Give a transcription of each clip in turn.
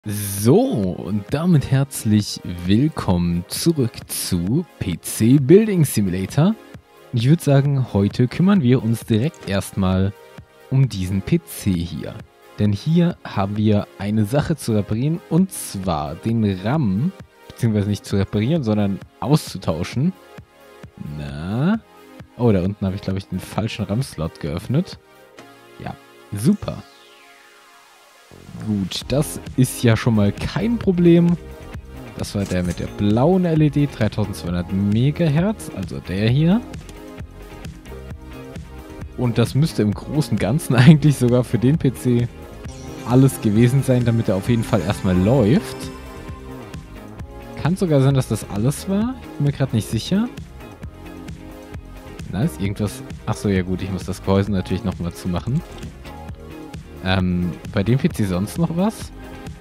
So, und damit herzlich willkommen zurück zu PC Building Simulator. Ich würde sagen, heute kümmern wir uns direkt erstmal um diesen PC hier. Denn hier haben wir eine Sache zu reparieren, und zwar den RAM, beziehungsweise nicht zu reparieren, sondern auszutauschen. Na? Oh, da unten habe ich, glaube ich, den falschen RAM-Slot geöffnet. Ja, super. Gut, das ist ja schon mal kein Problem. Das war der mit der blauen LED, 3200 MHz, also der hier. Und das müsste im Großen und Ganzen eigentlich sogar für den PC alles gewesen sein, damit er auf jeden Fall erstmal läuft. Kann sogar sein, dass das alles war. Ich bin mir gerade nicht sicher. Na, ist irgendwas... Achso, ja gut, ich muss das Gehäuse natürlich nochmal zumachen. Bei dem PC sonst noch was?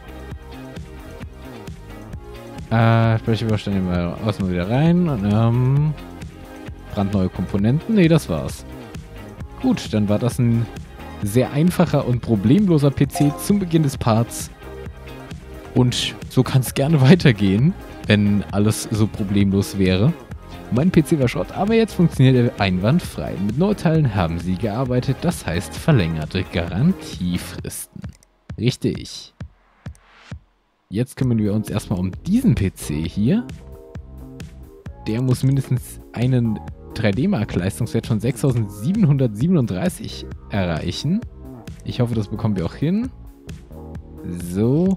Speicherüberstände mal außen mal wieder rein. Brandneue Komponenten. Ne, das war's. Gut, dann war das ein sehr einfacher und problemloser PC zum Beginn des Parts. Und so kann es gerne weitergehen, wenn alles so problemlos wäre. Mein PC war Schrott, aber jetzt funktioniert er einwandfrei. Mit Neuteilen haben sie gearbeitet, das heißt verlängerte Garantiefristen. Richtig. Jetzt kümmern wir uns erstmal um diesen PC hier. Der muss mindestens einen 3D-Mark-Leistungswert von 6737 erreichen. Ich hoffe, das bekommen wir auch hin. So.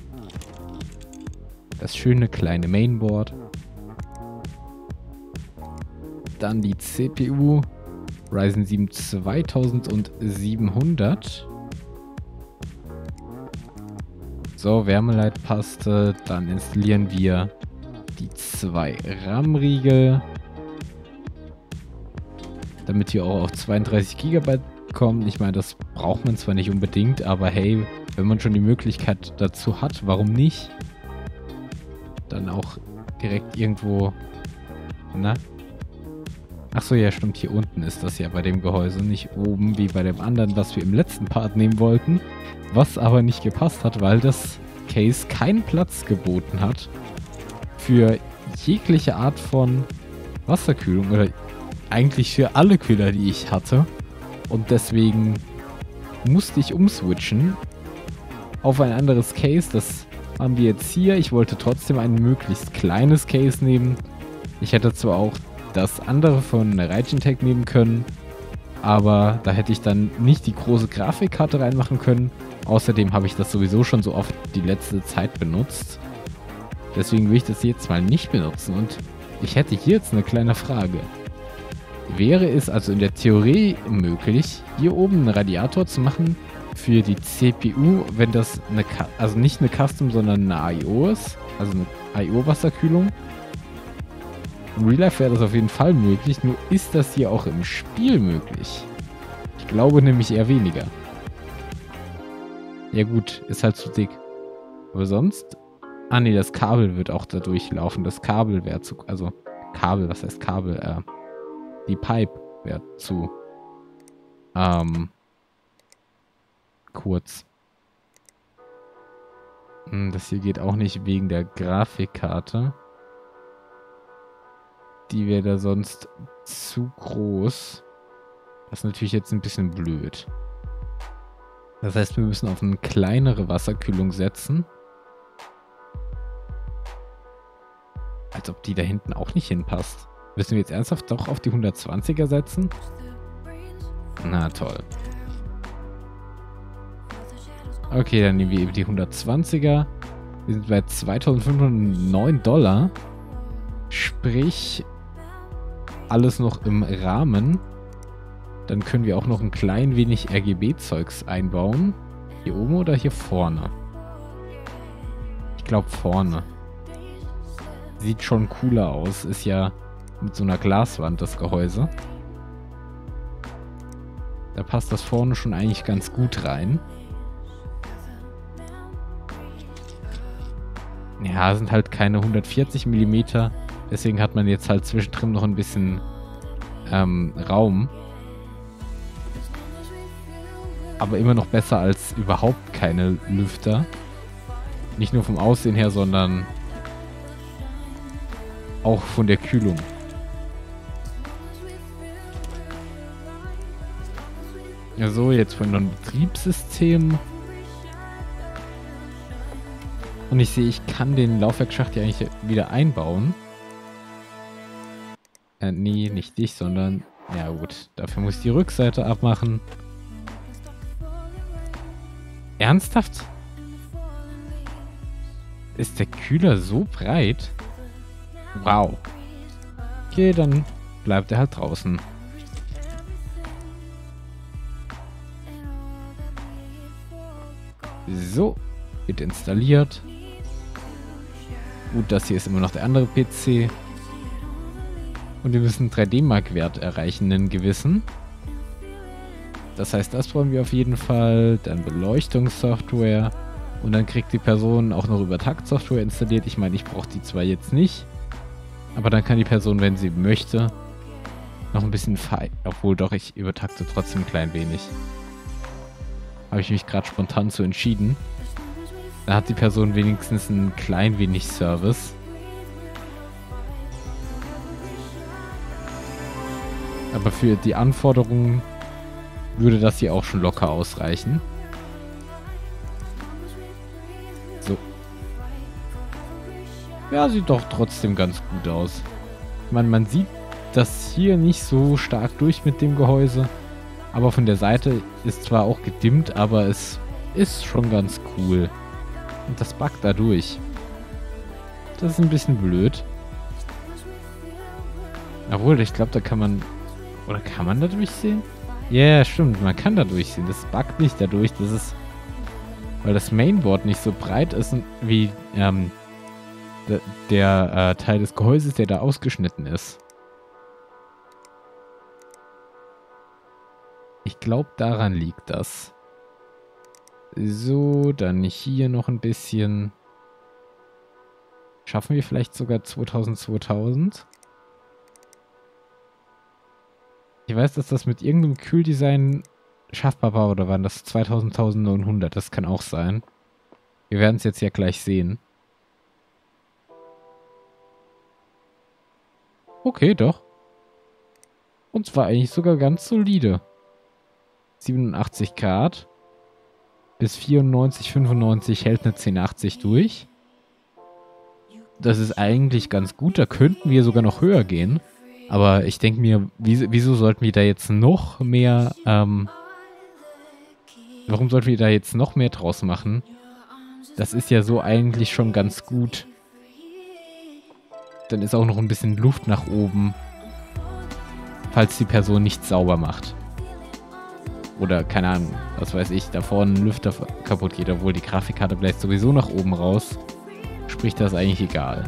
Das schöne kleine Mainboard. Dann die CPU Ryzen 7 2700. So, Wärmeleitpaste. Dann installieren wir die 2 RAM-Riegel. Damit wir auch auf 32 GB kommen. Ich meine, das braucht man zwar nicht unbedingt, aber hey, wenn man schon die Möglichkeit dazu hat, warum nicht? Dann auch direkt irgendwo... Na? Achso, ja, stimmt, hier unten ist das ja bei dem Gehäuse, nicht oben wie bei dem anderen, was wir im letzten Part nehmen wollten, was aber nicht gepasst hat, weil das Case keinen Platz geboten hat für jegliche Art von Wasserkühlung oder eigentlich für alle Kühler, die ich hatte, und deswegen musste ich umswitchen auf ein anderes Case. Das haben wir jetzt hier. Ich wollte trotzdem ein möglichst kleines Case nehmen. Ich hätte zwar auch das andere von Raijin nehmen können, aber da hätte ich dann nicht die große Grafikkarte reinmachen können. Außerdem habe ich das sowieso schon so oft die letzte Zeit benutzt. Deswegen will ich das jetzt mal nicht benutzen, und ich hätte hier jetzt eine kleine Frage. Wäre es also in der Theorie möglich, hier oben einen Radiator zu machen für die CPU, wenn das also nicht eine Custom, sondern eine IO ist, also eine IO-Wasserkühlung? Im Real Life wäre das auf jeden Fall möglich, nur ist das hier auch im Spiel möglich? Ich glaube nämlich eher weniger. Ja gut, ist halt zu dick. Aber sonst... Ah ne, das Kabel wird auch da durchlaufen. Das Kabel wäre zu... Also, Kabel, was heißt Kabel? Die Pipe wäre zu... kurz. Das hier geht auch nicht wegen der Grafikkarte. Die wäre da sonst zu groß. Das ist natürlich jetzt ein bisschen blöd. Das heißt, wir müssen auf eine kleinere Wasserkühlung setzen. Als ob die da hinten auch nicht hinpasst. Müssen wir jetzt ernsthaft doch auf die 120er setzen? Na toll. Okay, dann nehmen wir eben die 120er. Wir sind bei 2509 $. Sprich... alles noch im Rahmen. Dann können wir auch noch ein klein wenig RGB-Zeugs einbauen. Hier oben oder hier vorne? Ich glaube vorne. Sieht schon cooler aus. Ist ja mit so einer Glaswand das Gehäuse. Da passt das vorne schon eigentlich ganz gut rein. Ja, sind halt keine 140 mm. Deswegen hat man jetzt halt zwischendrin noch ein bisschen Raum. Aber immer noch besser als überhaupt keine Lüfter. Nicht nur vom Aussehen her, sondern auch von der Kühlung. Ja, so, jetzt von einem Betriebssystem. Und ich sehe, ich kann den Laufwerksschacht ja eigentlich wieder einbauen. Nee, nicht dich, sondern... Ja gut, dafür muss ich die Rückseite abmachen. Ernsthaft? Ist der Kühler so breit? Wow. Okay, dann bleibt er halt draußen. So, wird installiert. Gut, das hier ist immer noch der andere PC. Und wir müssen einen 3D-Mark-Wert erreichen, einen gewissen. Das heißt, das brauchen wir auf jeden Fall. Dann Beleuchtungssoftware. Und dann kriegt die Person auch noch Übertaktsoftware installiert. Ich meine, ich brauche die zwar jetzt nicht. Aber dann kann die Person, wenn sie möchte, noch ein bisschen obwohl doch, ich übertakte trotzdem ein klein wenig. Habe ich mich gerade spontan so entschieden. Da hat die Person wenigstens ein klein wenig Service. Aber für die Anforderungen würde das hier auch schon locker ausreichen. So. Ja, sieht doch trotzdem ganz gut aus. Ich meine, man sieht das hier nicht so stark durch mit dem Gehäuse. Aber von der Seite ist zwar auch gedimmt, aber es ist schon ganz cool. Und das buggt dadurch. Das ist ein bisschen blöd. Obwohl, ich glaube, da kann man... Oder kann man da durchsehen? Ja, yeah, stimmt, man kann da durchsehen. Das buggt nicht dadurch, dass es... Weil das Mainboard nicht so breit ist wie der Teil des Gehäuses, der da ausgeschnitten ist. Ich glaube, daran liegt das. So, dann hier noch ein bisschen. Schaffen wir vielleicht sogar 2000? Ich weiß, dass das mit irgendeinem Kühldesign schaffbar war, oder waren das 1900? Das kann auch sein. Wir werden es jetzt ja gleich sehen. Okay, doch. Und zwar eigentlich sogar ganz solide. 87 Grad. Bis 94, 95 hält eine 1080 durch. Das ist eigentlich ganz gut. Da könnten wir sogar noch höher gehen. Aber ich denke mir, wieso sollten wir da jetzt noch mehr... warum sollten wir da jetzt noch mehr draus machen? Das ist ja so eigentlich schon ganz gut. Dann ist auch noch ein bisschen Luft nach oben. Falls die Person nicht sauber macht. Oder, keine Ahnung, was weiß ich, da vorne ein Lüfter kaputt geht, obwohl die Grafikkarte bläst sowieso nach oben raus. Sprich, das ist eigentlich egal.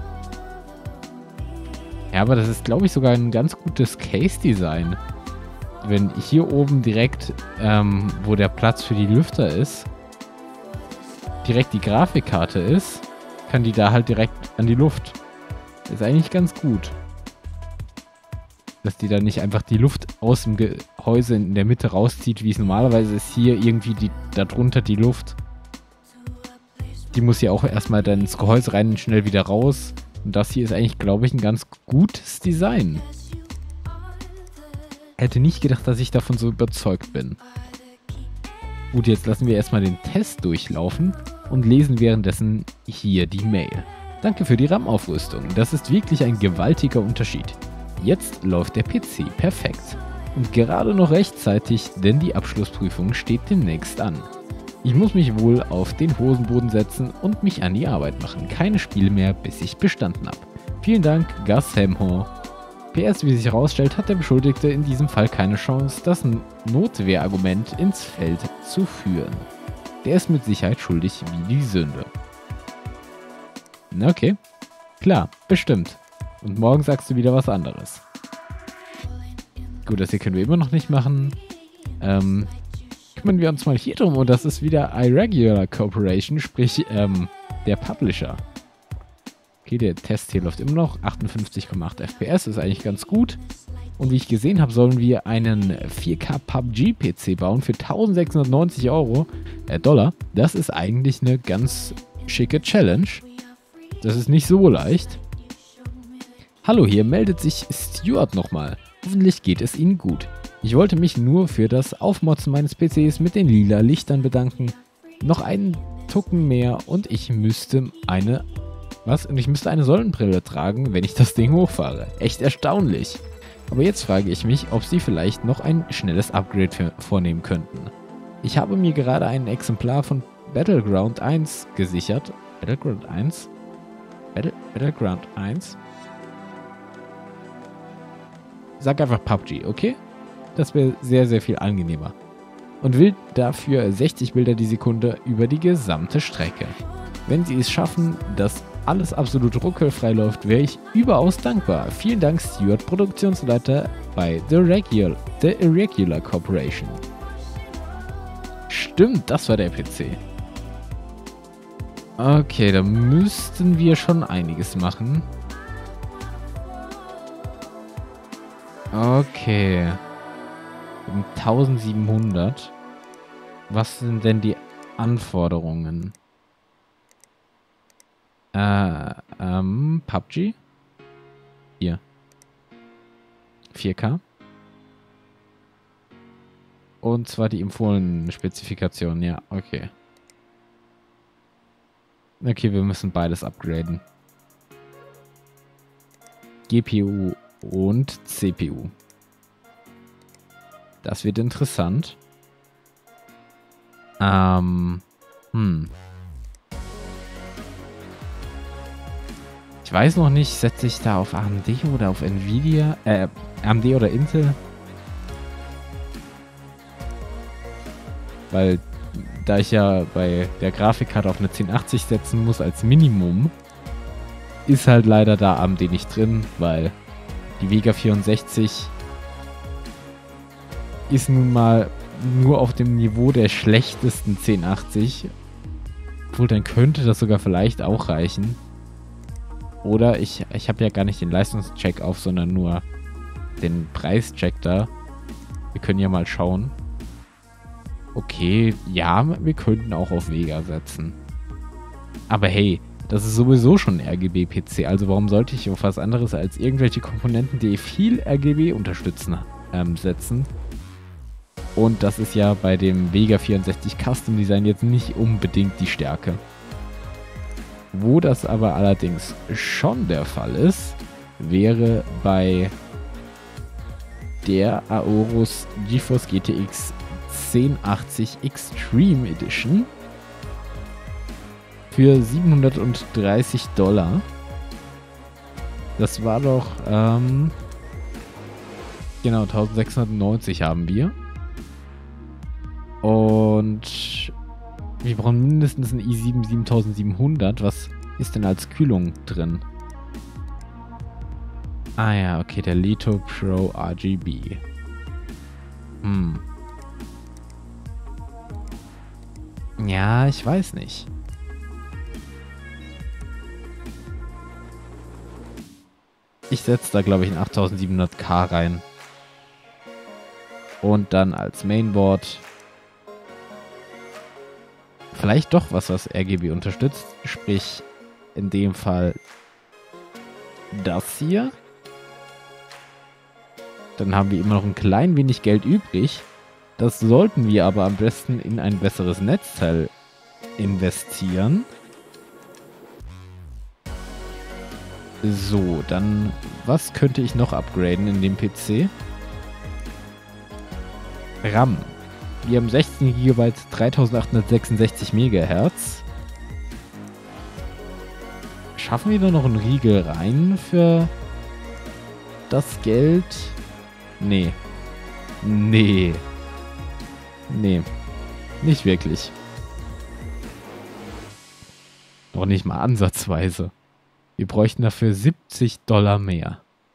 Ja, aber das ist, glaube ich, sogar ein ganz gutes Case-Design. Wenn hier oben direkt, wo der Platz für die Lüfter ist, direkt die Grafikkarte ist, kann die da halt direkt an die Luft. Das ist eigentlich ganz gut. Dass die dann nicht einfach die Luft aus dem Gehäuse in der Mitte rauszieht, wie es normalerweise ist. Hier irgendwie darunter die Luft. Die muss ja auch erstmal dann ins Gehäuse rein und schnell wieder raus. Und das hier ist eigentlich, glaube ich, ein ganz gutes Design. Hätte nicht gedacht, dass ich davon so überzeugt bin. Gut, jetzt lassen wir erstmal den Test durchlaufen und lesen währenddessen hier die Mail. Danke für die RAM-Aufrüstung. Das ist wirklich ein gewaltiger Unterschied. Jetzt läuft der PC perfekt. Und gerade noch rechtzeitig, denn die Abschlussprüfung steht demnächst an. Ich muss mich wohl auf den Hosenboden setzen und mich an die Arbeit machen. Keine Spiele mehr, bis ich bestanden habe. Vielen Dank, Gus Hemhor. PS, wie sich herausstellt, hat der Beschuldigte in diesem Fall keine Chance, das Notwehrargument ins Feld zu führen. Der ist mit Sicherheit schuldig wie die Sünde. Okay, klar, bestimmt. Und morgen sagst du wieder was anderes. Gut, das hier können wir immer noch nicht machen. Kümmern wir uns mal hier drum. Und das ist wieder Irregular Corporation, sprich der Publisher. Okay, der Test hier läuft immer noch. 58,8 FPS ist eigentlich ganz gut. Und wie ich gesehen habe, sollen wir einen 4K PUBG PC bauen für 1690 Dollar. Das ist eigentlich eine ganz schicke Challenge. Das ist nicht so leicht. Hallo, hier meldet sich Stuart nochmal. Hoffentlich geht es Ihnen gut. Ich wollte mich nur für das Aufmotzen meines PCs mit den lila Lichtern bedanken. Noch einen Tucken mehr und ich müsste eine Sonnenbrille tragen, wenn ich das Ding hochfahre. Echt erstaunlich. Aber jetzt frage ich mich, ob Sie vielleicht noch ein schnelles Upgrade vornehmen könnten. Ich habe mir gerade ein Exemplar von Battleground 1 gesichert. Battleground 1? Battleground 1? Sag einfach PUBG, okay? Das wäre sehr, sehr viel angenehmer. Und will dafür 60 Bilder die Sekunde über die gesamte Strecke. Wenn Sie es schaffen, dass alles absolut ruckelfrei läuft, wäre ich überaus dankbar. Vielen Dank, Stuart, Produktionsleiter bei The Irregular Corporation. Stimmt, das war der PC. Okay, da müssten wir schon einiges machen. Okay. 1700. Was sind denn die Anforderungen? PUBG? Hier. 4K. Und zwar die empfohlenen Spezifikationen, ja, okay. Okay, wir müssen beides upgraden. GPU und CPU. Das wird interessant. Ich weiß noch nicht, setze ich da auf AMD oder auf Nvidia? AMD oder Intel? Weil, da ich ja bei der Grafikkarte auf eine 1080 setzen muss als Minimum, ist halt leider da AMD nicht drin, weil die Vega 64 ist nun mal nur auf dem Niveau der schlechtesten 1080. Obwohl, dann könnte das sogar vielleicht auch reichen. Oder ich habe ja gar nicht den Leistungscheck auf, sondern nur den Preischeck da. Wir können ja mal schauen. Okay, ja, wir könnten auch auf Vega setzen. Aber hey, das ist sowieso schon ein RGB-PC, also warum sollte ich auf was anderes als irgendwelche Komponenten, die viel RGB unterstützen, setzen? Und das ist ja bei dem Vega 64 Custom Design jetzt nicht unbedingt die Stärke. Wo das aber allerdings schon der Fall ist, wäre bei der Aorus GeForce GTX 1080 Extreme Edition für $730. Das war doch, genau, 1690 haben wir. Und wir brauchen mindestens ein i7 7700. Was ist denn als Kühlung drin? Ah ja, okay, der Leto Pro RGB. Ja, ich weiß nicht. Ich setze da, glaube ich, ein 8700K rein. Und dann als Mainboard vielleicht doch was RGB unterstützt. Sprich, in dem Fall das hier. Dann haben wir immer noch ein klein wenig Geld übrig. Das sollten wir aber am besten in ein besseres Netzteil investieren. So, dann was könnte ich noch upgraden in dem PC? RAM. Wir haben 16 GB, 3866 MHz. Schaffen wir da noch einen Riegel rein für das Geld? Nee. Nee. Nee. Nicht wirklich. Noch nicht mal ansatzweise. Wir bräuchten dafür $70 mehr.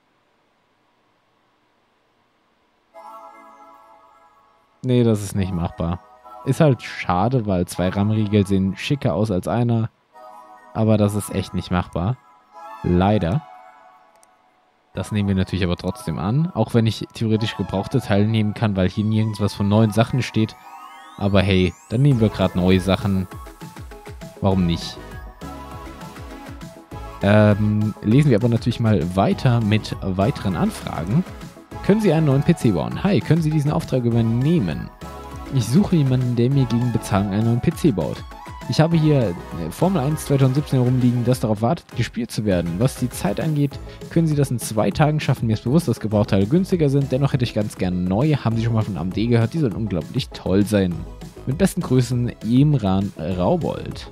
Nee, das ist nicht machbar. Ist halt schade, weil 2 RAM-Riegel sehen schicker aus als einer. Aber das ist echt nicht machbar. Leider. Das nehmen wir natürlich aber trotzdem an. Auch wenn ich theoretisch gebrauchte Teile nehmen kann, weil hier nirgends was von neuen Sachen steht. Aber hey, dann nehmen wir gerade neue Sachen. Warum nicht? Lesen wir aber natürlich mal weiter mit weiteren Anfragen. Können Sie einen neuen PC bauen? Hi, können Sie diesen Auftrag übernehmen? Ich suche jemanden, der mir gegen Bezahlung einen neuen PC baut. Ich habe hier Formel 1 2017 herumliegen, das darauf wartet, gespielt zu werden. Was die Zeit angeht, können Sie das in 2 Tagen schaffen. Mir ist bewusst, dass Gebrauchteile günstiger sind. Dennoch hätte ich ganz gerne neue. Haben Sie schon mal von AMD gehört? Die sollen unglaublich toll sein. Mit besten Grüßen, Imran Raubold.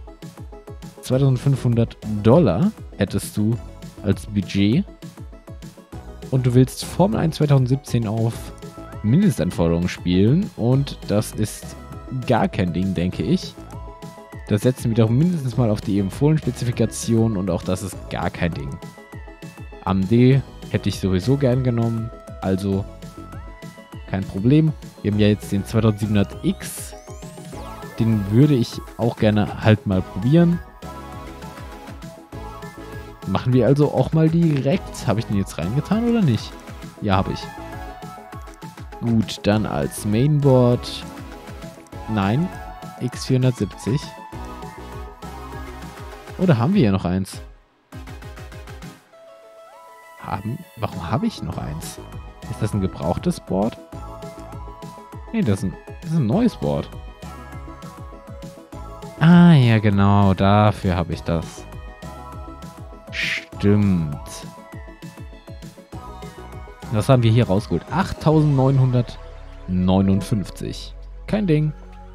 $2.500 hättest du als Budget. Und du willst Formel 1 2017 auf Mindestanforderungen spielen. Und das ist gar kein Ding, denke ich. Das setzen wir doch mindestens mal auf die empfohlenen Spezifikationen und auch das ist gar kein Ding. AMD hätte ich sowieso gern genommen, also kein Problem. Wir haben ja jetzt den 2700X, den würde ich auch gerne halt mal probieren. Machen wir also auch mal direkt. Habe ich den jetzt reingetan oder nicht? Ja, habe ich. Gut, dann als Mainboard. Nein, X470. Oder haben wir ja noch eins? Warum habe ich noch eins? Ist das ein gebrauchtes Board? Nee, das ist ein neues Board. Ah, ja genau, dafür habe ich das. Stimmt. Was haben wir hier rausgeholt? 8.959. Kein Ding.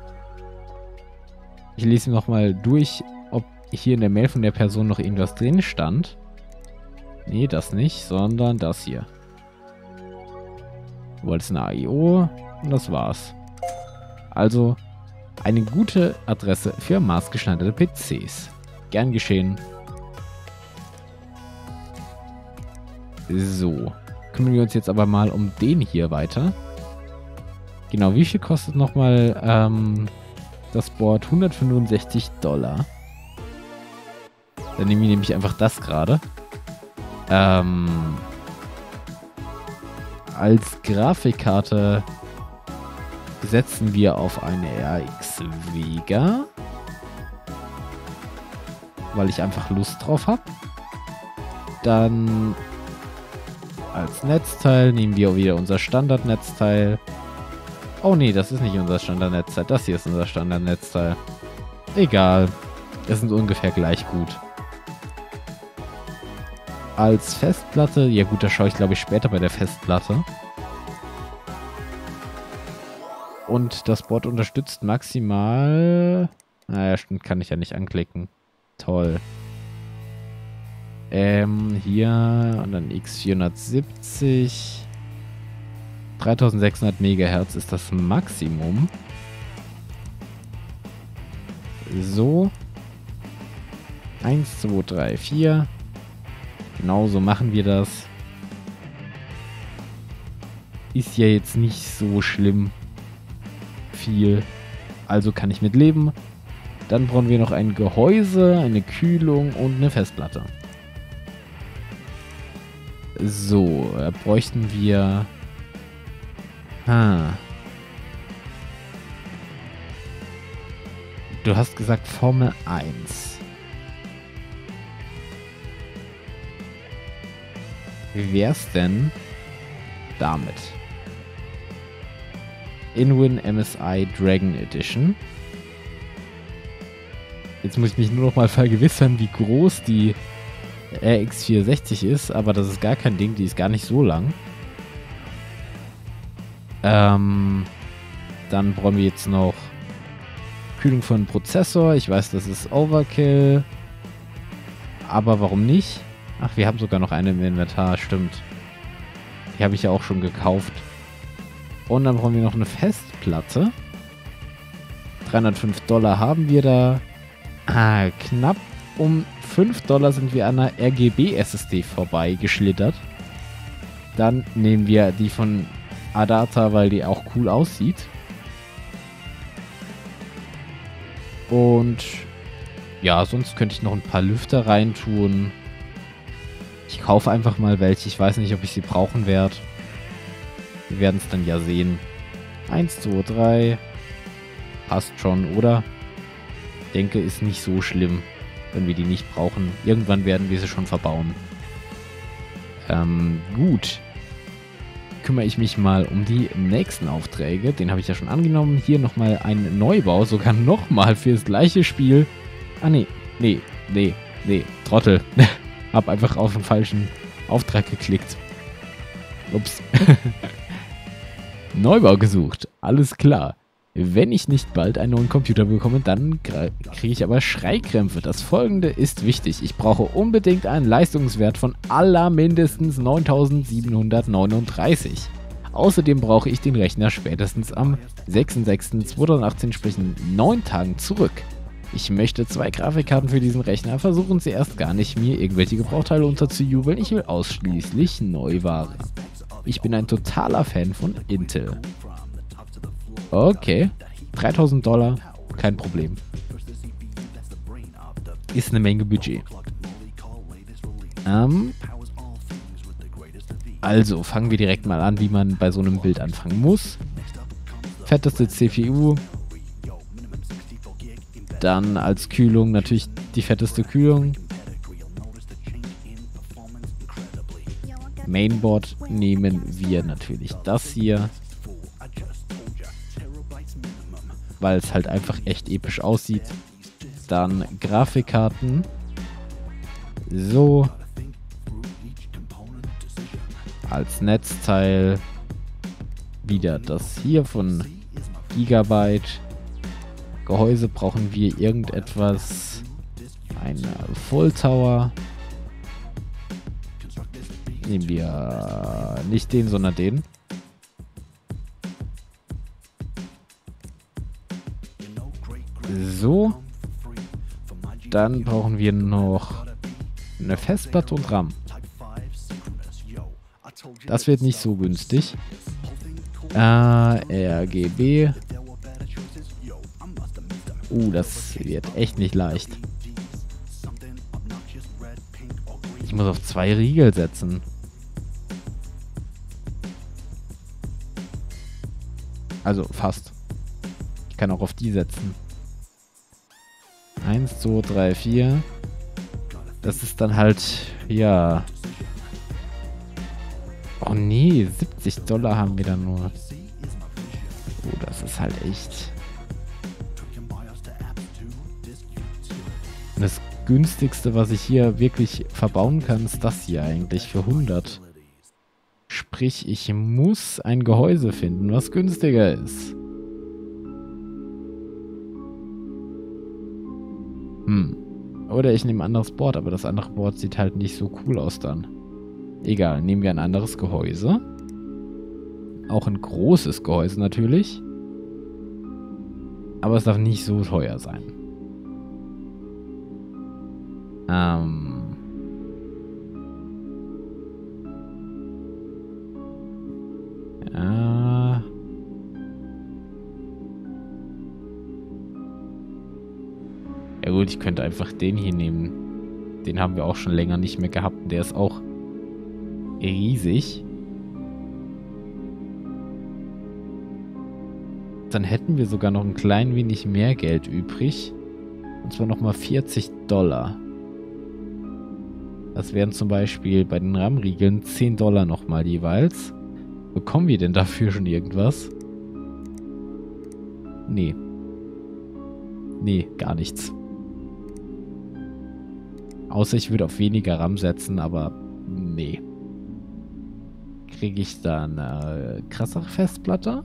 Ich lese nochmal durch, ob hier in der Mail von der Person noch irgendwas drin stand. Nee, das nicht, sondern das hier. Du wolltest eine AIO und das war's. Also eine gute Adresse für maßgeschneiderte PCs. Gern geschehen. So. Kümmern wir uns jetzt aber mal um den hier weiter. Genau, wie viel kostet nochmal das Board? $165. Dann nehmen wir nämlich einfach das gerade. Als Grafikkarte setzen wir auf eine RX Vega. Weil ich einfach Lust drauf habe. Dann als Netzteil nehmen wir wieder unser Standardnetzteil. Oh nee, das ist nicht unser Standardnetzteil. Das hier ist unser Standardnetzteil. Egal. Es sind ungefähr gleich gut. Als Festplatte, ja gut, da schaue ich glaube ich später bei der Festplatte. Und das Board unterstützt maximal... Naja, stimmt, kann ich ja nicht anklicken. Toll. Hier und dann X470. 3600 Megahertz ist das Maximum. So. 1, 2, 3, 4. Genau so machen wir das. Ist ja jetzt nicht so schlimm. Viel. Also kann ich mit leben. Dann brauchen wir noch ein Gehäuse, eine Kühlung und eine Festplatte. So, da bräuchten wir... Du hast gesagt Formel 1. Wie wär's denn damit? Inwin MSI Dragon Edition. Jetzt muss ich mich nur noch mal vergewissern, wie groß die RX 460 ist, aber das ist gar kein Ding, die ist gar nicht so lang. Dann brauchen wir jetzt noch Kühlung von Prozessor. Ich weiß, das ist Overkill. Aber warum nicht? Ach, wir haben sogar noch eine im Inventar, stimmt. Die habe ich ja auch schon gekauft. Und dann brauchen wir noch eine Festplatte. $305 haben wir da. Knapp um $5 sind wir an einer RGB-SSD vorbeigeschlittert. Dann nehmen wir die von Adata, weil die auch cool aussieht. Und ja, sonst könnte ich noch ein paar Lüfter reintun. Ich kaufe einfach mal welche. Ich weiß nicht, ob ich sie brauchen werde. Wir werden es dann ja sehen. 1, 2, 3. Passt schon, oder? Ich denke, ist nicht so schlimm. wenn wir die nicht brauchen. Irgendwann werden wir sie schon verbauen. Gut. Kümmere ich mich mal um die nächsten Aufträge. Den habe ich ja schon angenommen. Hier nochmal ein Neubau, sogar nochmal fürs gleiche Spiel. Ah, nee. Trottel. Hab einfach auf den falschen Auftrag geklickt. Ups. Neubau gesucht. Alles klar. Wenn ich nicht bald einen neuen Computer bekomme, dann kriege ich aber Schreikrämpfe. Das Folgende ist wichtig. Ich brauche unbedingt einen Leistungswert von mindestens 9739. Außerdem brauche ich den Rechner spätestens am 6.6.2018, sprich in 9 Tagen zurück. Ich möchte 2 Grafikkarten für diesen Rechner. Versuchen Sie erst gar nicht, mir irgendwelche Gebrauchteile unterzujubeln. Ich will ausschließlich Neuware. Ich bin ein totaler Fan von Intel. Okay, $3000, kein Problem. Ist eine Menge Budget. Also, fangen wir direkt mal an, wie man bei so einem Bild anfangen muss. Fetteste CPU. Dann als Kühlung natürlich die fetteste Kühlung. Mainboard nehmen wir natürlich das hier. Weil es halt einfach echt episch aussieht. Dann Grafikkarten. So. Als Netzteil wieder das hier von Gigabyte. Gehäuse brauchen wir irgendetwas. Eine Full Tower. Nehmen wir nicht den, sondern den. So. Dann brauchen wir noch eine Festplatte und RAM. Das wird nicht so günstig. RGB. Das wird echt nicht leicht. Ich muss auf 2 Riegel setzen. Also fast. Ich kann auch auf die setzen. 1, 2, 3, 4. Das ist dann halt, ja. Oh nee, $70 haben wir dann nur. Oh, das ist halt echt. Das günstigste, was ich hier wirklich verbauen kann, ist das hier eigentlich für 100. Sprich, ich muss ein Gehäuse finden, was günstiger ist. Oder ich nehme ein anderes Board, aber das andere Board sieht halt nicht so cool aus dann. Egal, nehmen wir ein anderes Gehäuse. Auch ein großes Gehäuse natürlich. Aber es darf nicht so teuer sein. Ja gut, ich könnte einfach den hier nehmen. Den haben wir auch schon länger nicht mehr gehabt. Der ist auch riesig. Dann hätten wir sogar noch ein klein wenig mehr Geld übrig. Und zwar nochmal $40. Das wären zum Beispiel bei den RAM-Riegeln $10 nochmal jeweils. Bekommen wir denn dafür schon irgendwas? Nee. Nee, gar nichts. Außer ich würde auf weniger RAM setzen, aber nee. Kriege ich da eine krassere Festplatte?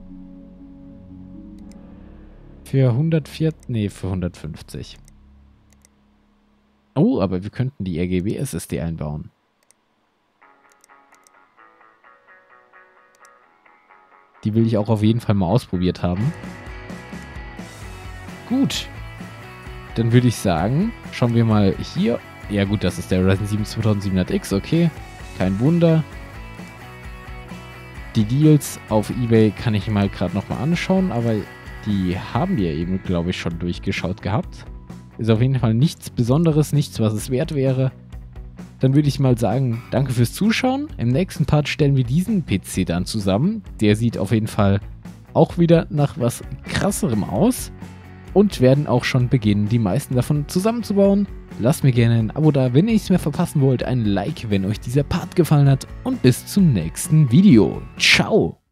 Für 104? Nee, für 150. Oh, aber wir könnten die RGB-SSD einbauen. Die will ich auch auf jeden Fall mal ausprobiert haben. Gut. Dann würde ich sagen, schauen wir mal hier. Ja gut, das ist der Ryzen 7 2700X, okay. Kein Wunder. Die Deals auf eBay kann ich mal gerade nochmal anschauen, aber die haben wir eben, glaube ich, schon durchgeschaut gehabt. Ist auf jeden Fall nichts Besonderes, nichts, was es wert wäre. Dann würde ich mal sagen, danke fürs Zuschauen. Im nächsten Part stellen wir diesen PC dann zusammen. Der sieht auf jeden Fall auch wieder nach was Krasserem aus. und werden auch schon beginnen, die meisten davon zusammenzubauen. Lasst mir gerne ein Abo da, wenn ihr nichts mehr verpassen wollt, ein Like, wenn euch dieser Part gefallen hat und bis zum nächsten Video. Ciao!